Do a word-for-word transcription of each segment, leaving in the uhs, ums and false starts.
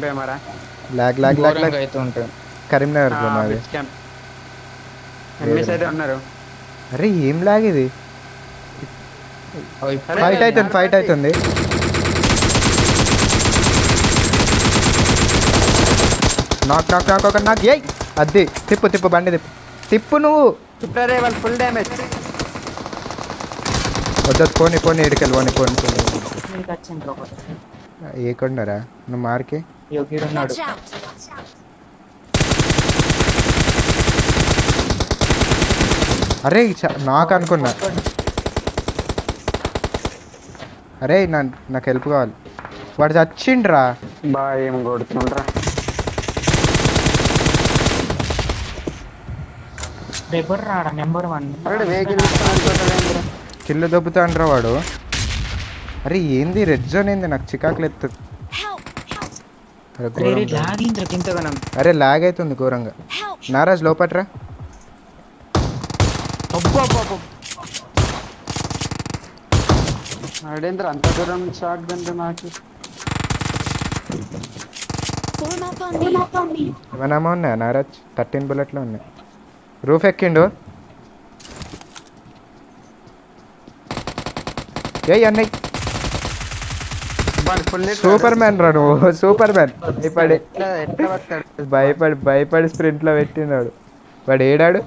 Camp ఏమారా lag lag lag lag అయితే ఉంటాయి. కరీంనగర్ బ్రో నాది. క్యాంప్ ఎనిమిస్ అయితే ఉన్నారు. అరే ఏం లాగ్ ఇది. ఫైట్ అవుతుంది ఫైట్ అవుతుంది. నాక్ నాక్ నాక్ ఒక నాక్. ఏయ్ అద్ది తిప్పు తిప్పు బండి తిప్పు తిప్పు నువ్వు. తిప్పారే వాళ్ళు ఫుల్ డ్యామేజ్. వద్దొద్దు పోనీ పోనీ ఎడికెళ్ళి పోనీ పోనీ పోనీ ఏ కొండరా నువ్వు మార్కే ఉన్నాడు. అరే నాకు అనుకున్నా. అరే నా నాకు హెల్ప్ కావాలి. వాడు చచ్చిండ్రా. బా ఏం కొడుతుండ్రా. నెంబర్ వన్ కిల్లు దొబ్బుతాండ్రా వాడు. అరే ఏంది రెడ్ జోన్ ఏంది నాకు చికాకులు ఎత్తుంది. అరే లాగ్ అవుతుంది ఘోరంగా. నారాజ్ లోపట్రా. అడేంద్ర అంత దూరం షాట్ గన్ నాకు ఏమన్నా ఉన్నాయా నారాజ్? థర్టీన్ బుల్లెట్లు ఉన్నాయి. రూఫ్ ఎక్కిండు. ఏయ్ అన్నయ్య సూపర్ మ్యాన్ రా నువ్వు. Superman. భయపడి భయపడి భయపడి స్ప్రింట్ లో పెట్టినాడు వాడు. ఏడాడు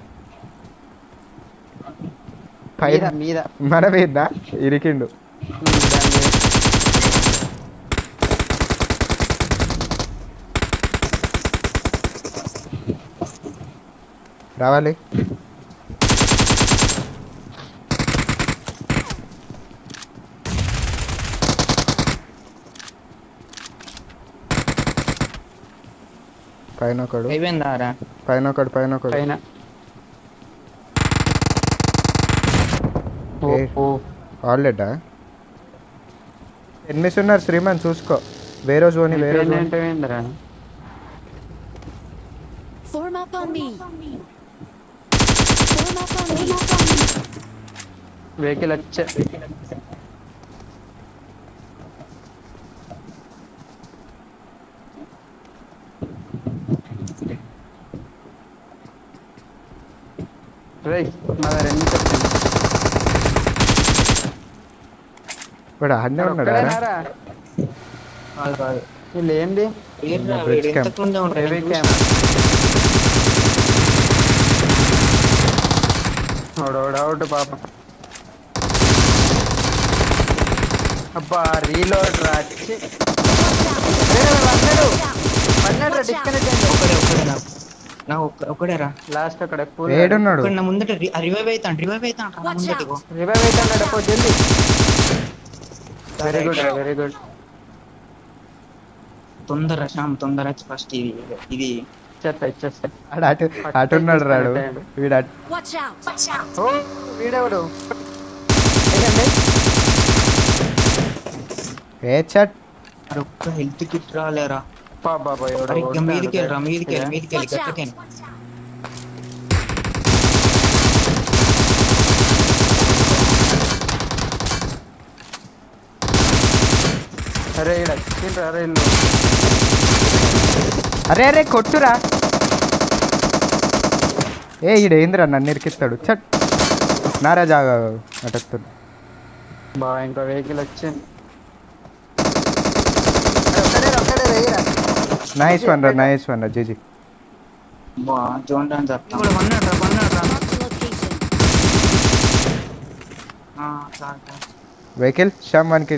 మన మీద ఇరికిండు. రావాలి. పైన ఒకడు పైన ఒకడు పైన ఒకడు ఆల్రెడా ఎనిమిది ఉన్నారు. శ్రీమాన్ చూసుకో. వేరే జోని వేరే వెహికల్ వచ్చా. వాడు ఆడనే ఉన్నాడా? వీళ్ళు ఏంది అవుట్ పాపం. అబ్బా రీలోడ్ రాచి ఒకడేరా లాస్ట్ అక్కడ ఏడున్నాడు. ముందట రివైవ్ అవుతాడు రివైవ్ అవుతాడు రివైవ్ అవుతాడు. జల్దీ. Very good very good. తొందర శ్యామ్ తొందర ఫస్ట్ ఇది ఇది ఇచ్చేస్తా ఇచ్చేస్తా. అటు అటున్నాడు రాడు వీడు. వీడెవడు? ఏ చట్ ఒక్క హెల్త్ కిట్ రాలేరా బాబాయ్. మీదికి వెళ్ళరా మీదికి వెళ్ళి మీదికి వెళ్ళి గట్టకే. అరే అరే అరే అరే కొట్టురా. ఏ ఈడేంద్రా నన్ను ఇరికిస్తాడు. చట్ నారాజ్ అటెత్తుడు. బా ఇంకా వెహికల్ వచ్చింది. నైస్ వన్ రా నైస్ వన్ రా జీజీ. వెహికల్ శ్యామ్ వానికి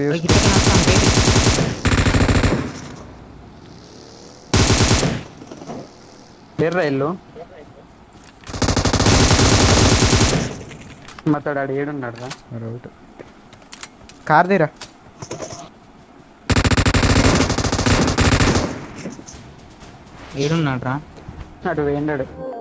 ఎర్ర ఇల్లు మతాడు. ఏడున్నాడు రా కార్ తీరా. ఏడున్నాడు రా అటు వేయండాడు.